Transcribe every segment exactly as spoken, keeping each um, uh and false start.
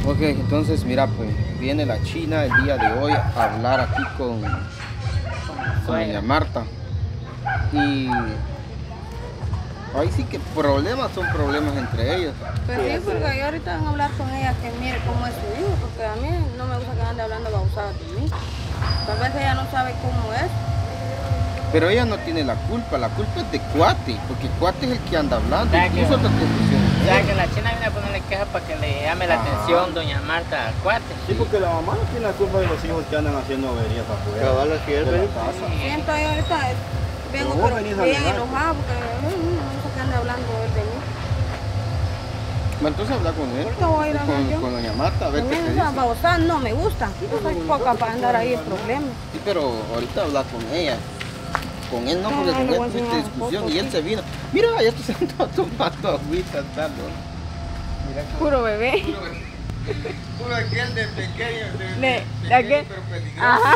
Ok, entonces mira, pues viene la China el día de hoy a hablar aquí con, con doña Marta. Y ahí sí que problemas son problemas entre ellos. Pues sí, porque yo ahorita van a hablar con ella que mire cómo es su hijo, porque a mí no me gusta que ande hablando babosadas de mí. Tal vez ella no sabe cómo es. Pero ella no tiene la culpa, la culpa es de Cuate, porque Cuate es el que anda hablando. Ya Incluso otra confusión. O sea, que la China viene a ponerle queja para que le llame la Ajá. atención doña Marta Cuate. Sí, porque la mamá no tiene la culpa de los hijos que andan haciendo averías afuera. Cabal, así es, de la ¿ves? casa. Siento yo ahorita, vengo Pero vos pero venís a bien alegar. enojada porque mm, no me gusta que ande hablando él de mí. Bueno, entonces habla con él, Ahorita voy a ir a hablar con, yo. con doña Marta, a A ver mí qué te esas dice. babosadas no me gustan. Yo soy poca para andar ahí en problemas. Sí, pero ahorita habla con ella. Con él no, porque Ah, con le él voy a tuviste enseñar un discusión poco, y él sí. se vino. Mira, ya estoy sentado tomando agüita, dando. Mira, Puro bebé. puro aquel de pequeño, de, De- de de aquel. pero peligroso. Ajá.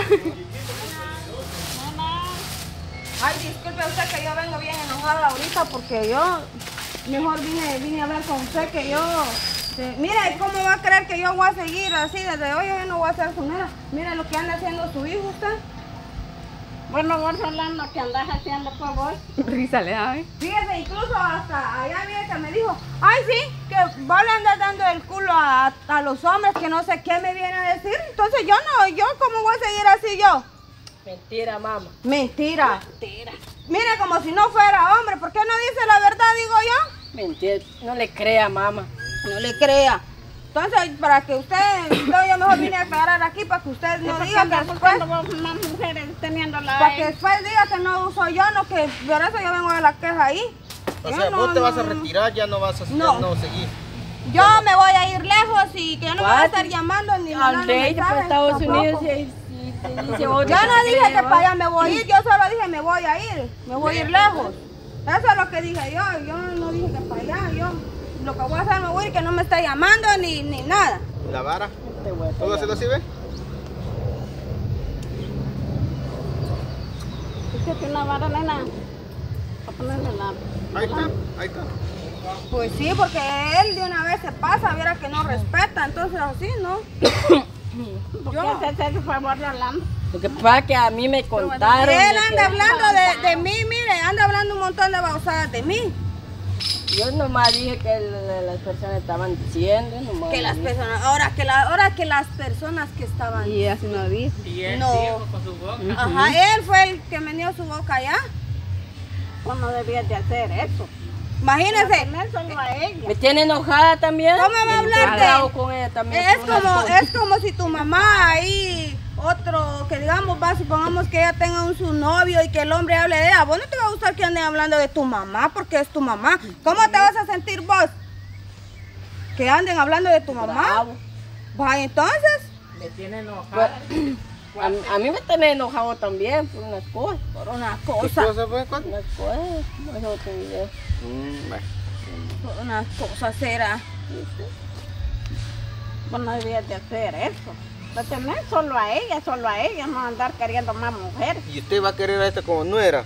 Ay, disculpe usted que yo vengo bien enojada ahorita porque yo mejor vine, vine a hablar con usted que yo... de- mire, ¿cómo va a creer que yo voy a seguir así desde hoy? Yo no voy a hacer su nada. Mire lo que anda haciendo su hijo usted. Bueno, vos Rolando, ¿qué andás haciendo por vos? Risa le da, ¿eh? Fíjese, incluso hasta allá mire que me dijo, ay sí, que vos le andas dando el culo a, a los hombres que no sé qué me viene a decir. Entonces yo no, yo cómo voy a seguir así yo. Mentira, mamá. Mentira. Mentira. Mire, como si no fuera hombre, ¿por qué no dice la verdad, digo yo? Mentira. No le crea, mamá. No le crea. Entonces, para que usted, yo, yo mejor vine a aclarar aquí para que usted no diga que después, vos más mujeres teniéndola para que después diga que no soy yo, no, que por eso yo vengo de la queja ahí. O Yo sea, no, vos te vas a no, retirar, ya no vas a ya No. no seguir. Yo me voy a ir lejos y que yo no me voy a What? estar llamando ni mandando Al rey mensajes. para Estados tampoco. Unidos y, y te dice Yo otra no dije que cree, para va. allá me voy a ir, yo solo dije me voy a ir, me voy a ir lejos. Eso es lo que dije yo, yo no dije que para allá, yo lo que voy a hacer me voy a ir, que no me está llamando ni, ni nada. La vara, Te voy a ¿todo hacerlo así, ve? Dice que una vara, nena. A ponerle la... Ahí está, ahí está. Pues sí, porque él de una vez se pasa, viera que no respeta, entonces así, ¿no? ¿Por Yo- qué haces ese favor, Rolando? Lo que pasa es que a mí me contaron... Él de anda que- hablando de, de mí, mire, anda hablando un montón de babosadas de mí. Yo nomás dije que el- las personas estaban diciendo, nomás Que las dije. personas, ahora que, la, ahora que las personas que estaban... Y así no dijo. Y él No. dijo con su boca. Ajá, él fue el que me dio su boca allá. Vos no debías de hacer eso. Imagínense, Poner solo a ella. ¿Me tiene enojada también? ¿Cómo va a hablar de- Bravo con ella también. es por unas como, cosas. es como si tu mamá ahí, otro, que digamos, va, supongamos que ella tenga un su novio y que el hombre hable de ella. Vos no te va a gustar que anden hablando de tu mamá porque es tu mamá. ¿Cómo te vas a sentir vos? Que anden hablando de tu mamá. Bravo. Vaya, entonces, Le tiene enojada. A, a mí me tiene enojado también por unas cosas. por una ¿Qué cosa, cosa fue, Cuate? Unas cosas. No es otro video. Mm, bueno. por una cosa será. Vos no debías de hacer eso. Lo tenés solo a ella, solo a ella, no andar queriendo más mujeres. ¿Y usted va a querer a esta como nuera?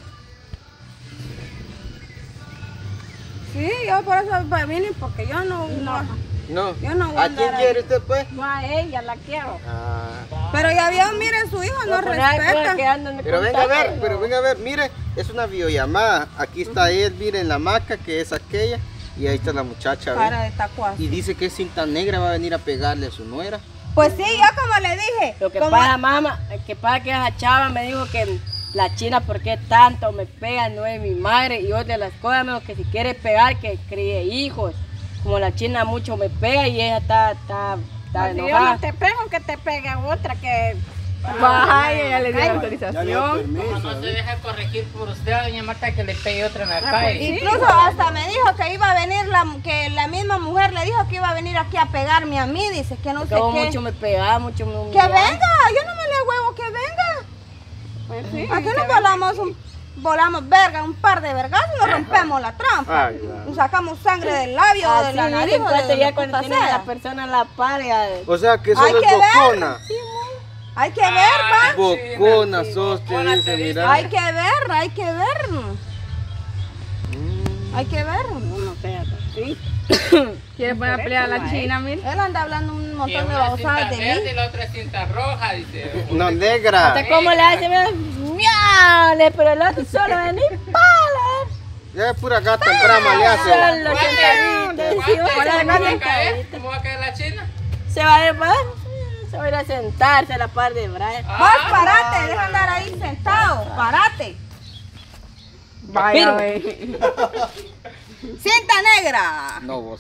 Sí, yo por eso vine, porque yo no, No. No. Yo no voy a ¿A quién andar quiere ahí. usted, pues? No a ella, la quiero. Ah. Pero ya vio, mire, su hijo no Pero por ahí, pues, respeta. que andan de Pero venga a ver, contacto, pero no. venga a ver, mire, es una videollamada. Aquí está él, mire, en la hamaca, que es aquella, y ahí está la muchacha, ¿ve? Cara de tacuazo. Y dice que es cinta negra, va a venir a pegarle a su nuera. Pues sí, yo como le dije. Lo que como- pasa, mamá, que pasa que esa chava me dijo que la china, ¿por qué tanto me pega? No es mi madre. Y otra de las cosas, me dijo que si quiere pegar, que críe hijos. Como la china mucho me pega y ella está, está, está Si yo enojada. no te pego, que te pegue otra que... Vaya, ya le dio la Ya le dio autorización. permiso. Como no se ¿eh? deja corregir por usted, doña Marta, que le pegue otra en la calle. Incluso hasta me dijo que iba a venir, la, que la misma mujer le dijo que iba a venir aquí a pegarme a mí, dice que no sé Todo qué. mucho me pegaba, mucho me Que humillaba. venga, yo no me le huevo, que venga. Pues sí, Aquí que nos volamos, un, volamos verga, un par de vergas y nos rompemos la trampa. Ay, claro. Nos sacamos sangre del labio, de Así la dicen, nariz, o cuando de ya la cuando puta tiene a sea. la persona en la par, ya... O sea, que Hay solo es que ver. bocona. Hay que ver, va. Bocona sos, te Bocona dice, te dice. mira. Hay que ver, hay que ver. Mm. Hay que ver. uno sea así. ¿Quieres poner a pelear a la China, mira? Él anda hablando un Y montón de una cinta babosadas de verde y mí. la otra cinta roja, dice. No, negra. ¿Hasta cómo le hace? Mira, miau, pero el otro solo de ni pala. Ya es pura gata en brama le hace. Solo sentadito. Sí, ¿Cuál solo ¿Cómo va a caer? sentadito. ¿Cómo va a caer la China? Se va a ir, pa- se va a ir a sentarse a la par de Brian. Vos parate, deja andar ahí sentado, parate. Vaya, güey. Cinta negra. No, vos.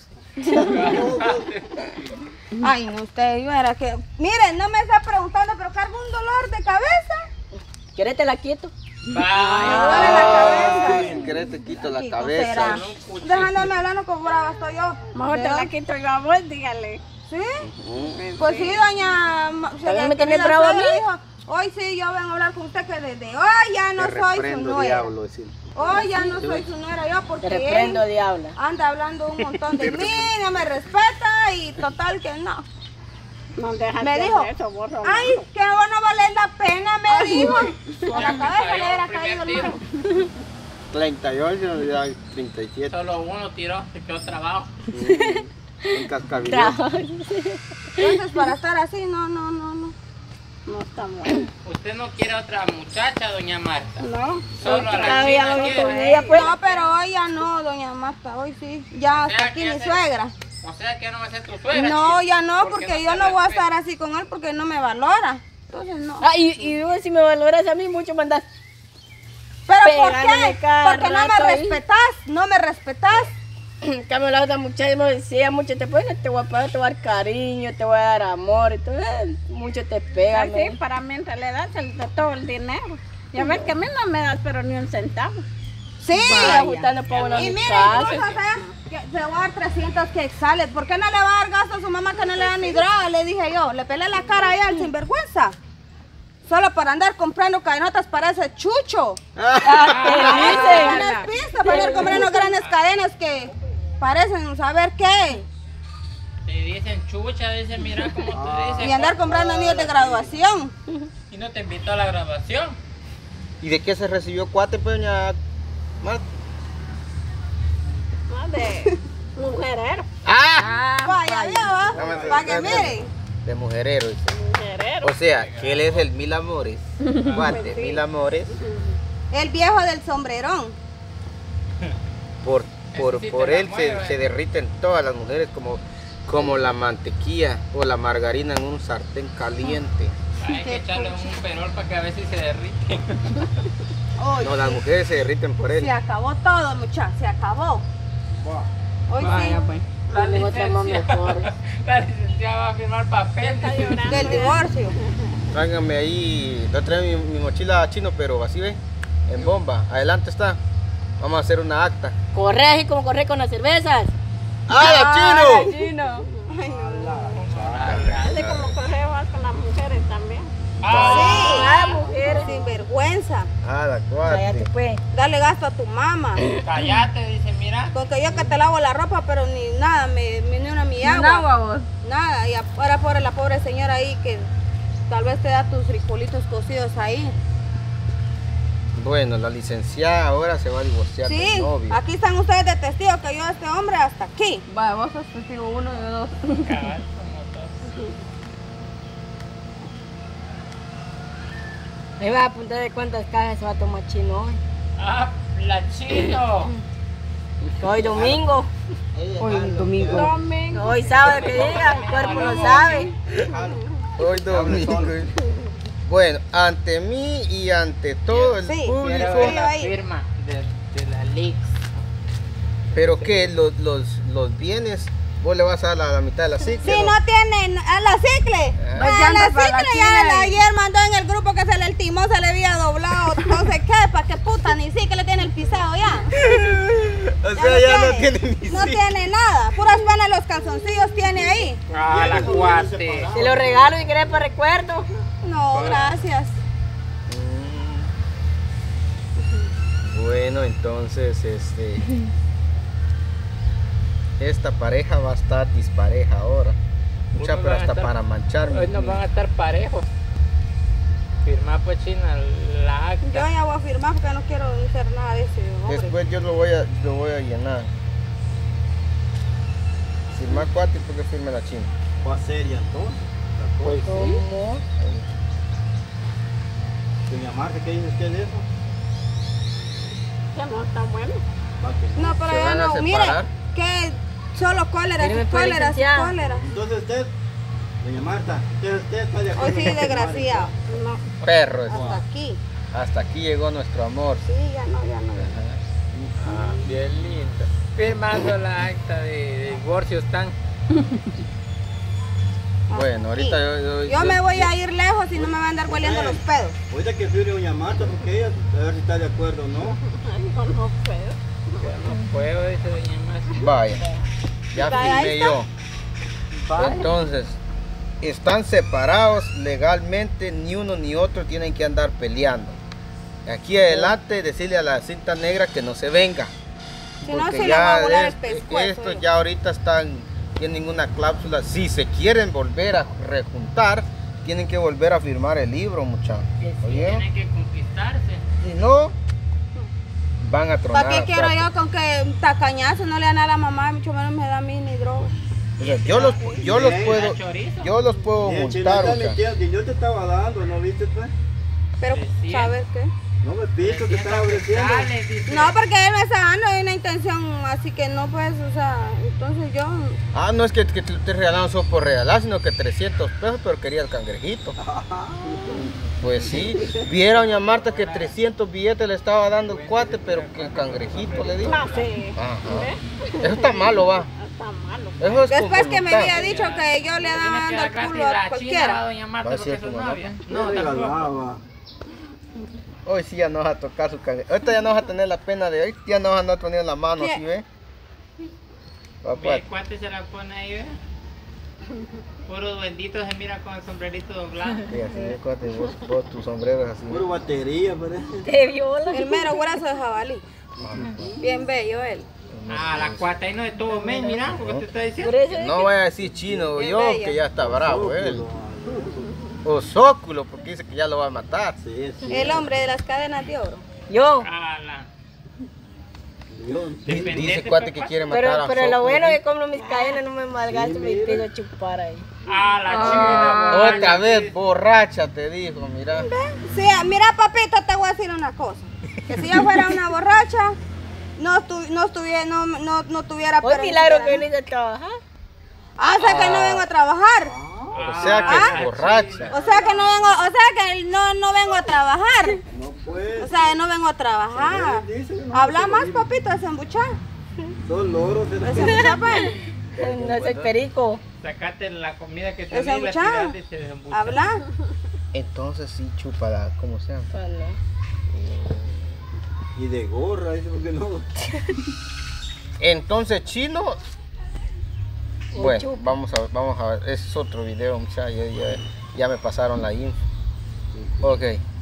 Ay, no, usted, yo era que... Miren, no me está preguntando, pero cargo un dolor de cabeza. ¿Quieres te la quito? Me Vaya. duele la cabeza. Si querés te quito la Chico, cabeza. será. Dejándome hablando como brava estoy yo. Mejor te ¿Verdad? la quito yo a vos, dígale. ¿Sí? Pues sí, doña... Ma- ¿También me querida tenés bravo a suegra mí? dijo, hoy sí, yo vengo a hablar con usted que desde hoy ya no Te soy su reprendo, nuera. diablo, decir. Hoy ya no soy su nuera yo porque Te reprendo, él diabla. anda hablando un montón de mí, no me respeta y total que no. No dejas Me de dijo, hacer eso, vos, Rolando. ay, que vos no valés la pena, me dijo. Por la cabeza le hubiera caído el Primer número. treinta y ocho, ya treinta y siete. Solo uno tiró, se quedó trabajo. En cascabillón. Entonces, para estar así, no, no, no, no. No está bueno. ¿Usted no quiere otra muchacha, doña Marta? No. Solo a la Todavía China no me quiere. comía, pues. No, pero hoy ya no, doña Marta, hoy sí. Ya hasta sea, aquí que mi hace- suegra. O sea que no va a ser tu suegra. No, chico. ya no, ¿Por porque qué yo te no voy a respeta? estar así con él porque no me valora. Entonces no. Ah, y, y vos si me valoras a mí mucho mandas. ¿Pero por pegándome qué? cada Porque no me rato ahí. respetas, no me respetas. En cambio la otra muchacha me decía mucho, te puedes, te voy a pagar, te voy a dar cariño, te voy a dar amor y todo, eh, mucho te pega. Así, me- para mientras le das el, de todo el dinero. Ya ves que a mí no me das pero ni un centavo. Sí. Vaya, ajustando para unos Y miren, casos. vamos a hacer que se va a dar trescientos quetzales. ¿Por qué no le va a dar gasto a su mamá que no le da ni droga? Le dije yo, le pelé la cara ahí al sinvergüenza. Solo para andar comprando cadenotas para ese chucho. Ah, Unas pistas para andar comprando grandes cadenas que parecen saber qué. Te dicen chucha, dicen mira cómo te dicen. Y andar comprando anillos de graduación. Y no te invitó a la grabación. ¿Y de qué se recibió cuate, pues, doña Marta? No, de mujerero. ¡Ah! Vaya, viejo, para que miren. De mujerero, dice. Mujerero. O sea, que él es el mil amores. Cuate, mil amores. El viejo del sombrerón. Por, por, Ese sí por te la él se, mueve. se derriten todas las mujeres como, como la mantequilla o la margarina en un sartén caliente. Hay que echarle un perol para que a veces se derrite. Hoy No, las mujeres se derriten por él. se acabó todo, muchachos, se acabó. Hoy Vaya, sí, pues. La Tengo otra más mejor. la licenciada va a firmar papel. del divorcio. Tráiganme ahí, yo traigo mi, mi mochila chino, pero así ve, en bomba. Adelante está. Vamos a hacer una acta. Corre así como corre con las cervezas. ¡Ah, chino! Chino. Así como corremos con las mujeres también. Ah, mujer. Sin vergüenza. Ah, la Cállate, cuate. pues. Dale gasto a tu mamá. Cállate, dice, mira. Con que yo que te lavo la ropa, pero ni nada, me, me ni una mi Un agua. agua, vos. Nada, y ahora pobre la pobre señora ahí que tal vez te da tus frijolitos cocidos ahí. Bueno, la licenciada ahora se va a divorciar Sí, del novio. aquí están ustedes de testigos que yo a este hombre hasta aquí. Vaya, vos sos testigo uno y yo dos. Cabal, como todos. Ahí vas a apuntar de cuántas cajas se va a tomar chino hoy. Ah, la chino. Hoy domingo. Hoy domingo. Domingo. Hoy sábado que diga, el cuerpo lo sabe. Hoy domingo. Bueno, ante mí y ante todo el Sí, público. Quiero ver la ahí. firma de, de la Lix. Pero que los, los, los bienes, vos le vas a dar la, la mitad de la cicla. Si no tienen a la cicle, Ah. a la llantas para la cicle China ya y- ayer mandó en el grupo que se le el timón se le había doblado, no sé qué, para que puta, ni sí que le tiene el pisado ya. O sea, ya no tiene ni No cicla. tiene nada, puras panas los calzoncillos tiene ahí. Ah, la cuate. Te lo regalo y querés para recuerdo. No, gracias. Mm. Bueno, entonces, este. Esta pareja va a estar dispareja ahora. Mucha, Unos pero van a hasta estar- para mancharme. Hoy nos van a estar parejos. Firma pues China la Yo acta. ya voy a firmar porque no quiero hacer nada de ese hombre. Después yo lo voy a, lo voy a llenar. firmar cuate y por qué firme la china. Fue seria entonces. La cosa. ¿Cómo? Doña Marta, ¿qué dice usted de eso? Que no está bueno. Va que no. No, pero ¿Se ya van a no, mire, separar? que solo cólera, Mire, me sí, puede cólera, sí, licenciar. cólera. Entonces usted, doña Marta, usted, usted está de acuerdo. Hoy sí, con su desgraciado. No, Perro, es- Hasta aquí. hasta aquí llegó nuestro amor. sí, ya no, ya no. Ah, bien lindo. Firmando la acta de, de divorcio están. Bueno, ahorita yo, yo, Yo me voy a ir lejos y no me van a andar hueliendo los pedos. Ahorita que firme doña Marta, porque ella, a ver si está de acuerdo o no. Ay, yo no puedo. Yo no puedo, dice doña Marta. Vaya, ya Vaya, ahí firmé está. yo. Entonces, están separados legalmente, ni uno ni otro tienen que andar peleando. Aquí adelante decirle a la cinta negra que no se venga. Si no, Porque se le va a volar el es- pescuezo. estos yo. ya ahorita están, tienen una cláusula. Si se quieren volver a rejuntar, tienen que volver a firmar el libro, muchachos. ¿Oyeron? Tienen que conquistarse. Si no, van a tronar. ¿Para qué a quiero cuatro. yo con que un tacañazo no le dan a la mamá, mucho menos me da a mí ni droga? O sea, yo los, yo los Bien, puedo, chorizo. yo los puedo Bien, chino, multar, está o sea. mintiendo, y yo te estaba dando, ¿no viste pues? Pero, Decía. ¿sabes qué? No me piso, te estaba ofreciendo. Dale, dice. No, porque él me está dando una intención, así que no pues, o sea, entonces yo... Ah, no es que, que te, te regalaron solo por regalar, sino que trescientos pesos, pero quería el cangrejito. Pues sí, viera doña Marta que trescientos billetes le estaba dando el cuate, pero que el cangrejito le dio. Ah, sí. Ajá. Eso está malo, va. Está malo. Eso es con Después que me voluntad. había dicho que yo le daba Tiene que dando dar el culo gratis a la china, cualquiera. doña Marta, Va a porque ser es su como novia. No, No, tampoco. regalaba. Hoy sí ya no vas a tocar su cangrejito. Ahorita ya no vas a tener la pena de hoy, ya no vas a andar poniendo la mano, Sí. ¿sí ve? Va, Ve, pues. ¿cuánto se la pone ahí, ve? Puro bendito se mira con el sombrerito doblado. Sí, así es, cuate, vos, vos tu sombrero es así. Puro batería, parece. Te viola. El mero brazo de jabalí. Bien bello él. Ah, la cuata ahí no de todo mes, mira, porque te está diciendo. Por eso No vaya a decir chino Bien yo, bella. que ya está bravo él. Óculo. O zóculo, porque dice que ya lo va a matar. Sí, sí. El hombre de las cadenas de oro. yo. Ah, la. Yo- Di- Dependente, Dice cuate que papá. quiere matar Pero, a pero lo Zóculo. bueno es que como mis cadenas no me malgasto, me mira. pido chupar ahí. Ah, la Ah. china. Otra vez borracha te dijo, mira. Sí, mira papito, te voy a decir una cosa. Que si yo fuera una borracha, no, estu- no, estuviera, no, no, no tuviera Hoy milagro que permitido. venís a trabajar. Ah, o sea que no vengo a trabajar. O sea que es borracha. O sea que no vengo, o sea que no, no vengo a trabajar. No puede. O sea, no vengo a trabajar. Dice que no Habla se más, lo papito, desembuchar. Son loros. de- Desembuchar, pues. No soy perico. Sacate la comida que te Esa di, la muchacha. tiraste y se desembucha. Habla. Entonces sí, chúpala, como sea. Bueno. Y de gorra, dice, porque no. Entonces, chino. Bueno, vamos a, vamos a ver. Ese es otro video, muchachos. Ya, ya, ya me pasaron la info. Ok.